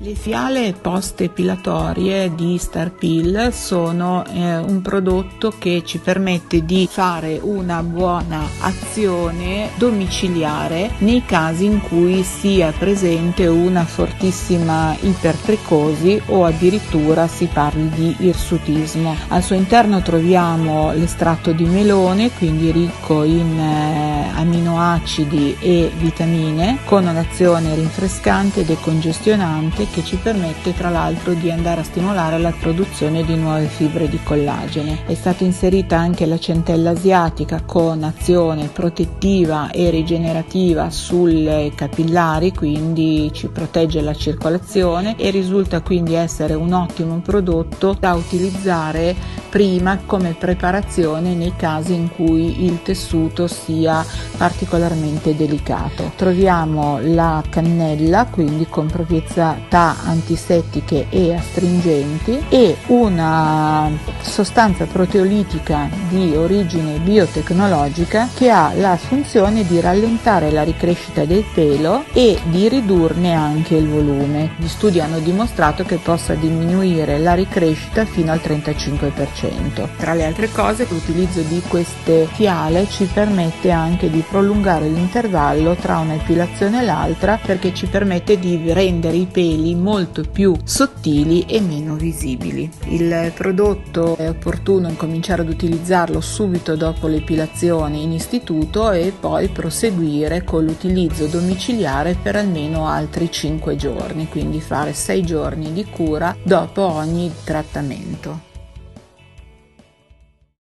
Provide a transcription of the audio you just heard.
Le fiale post-epilatorie di Starpil sono un prodotto che ci permette di fare una buona azione domiciliare nei casi in cui sia presente una fortissima ipertricosi o addirittura si parli di irsutismo. Al suo interno troviamo l'estratto di melone, quindi ricco in aminoacidi e vitamine, con un'azione rinfrescante e decongestionante che ci permette tra l'altro di andare a stimolare la produzione di nuove fibre di collagene. È stata inserita anche la centella asiatica con azione protettiva e rigenerativa sulle capillari, quindi ci protegge la circolazione e risulta quindi essere un ottimo prodotto da utilizzare prima come preparazione nei casi in cui il tessuto sia particolarmente delicato. Troviamo la cannella, quindi con proprietà antisettiche e astringenti, e una sostanza proteolitica di origine biotecnologica che ha la funzione di rallentare la ricrescita del pelo e di ridurne anche il volume. Gli studi hanno dimostrato che possa diminuire la ricrescita fino al 35%. Tra le altre cose, l'utilizzo di queste fiale ci permette anche di prolungare l'intervallo tra una epilazione e l'altra, perché ci permette di rendere i peli molto più sottili e meno visibili. Il prodotto è opportuno incominciare ad utilizzarlo subito dopo l'epilazione in istituto e poi proseguire con l'utilizzo domiciliare per almeno altri 5 giorni, quindi fare 6 giorni di cura dopo ogni trattamento.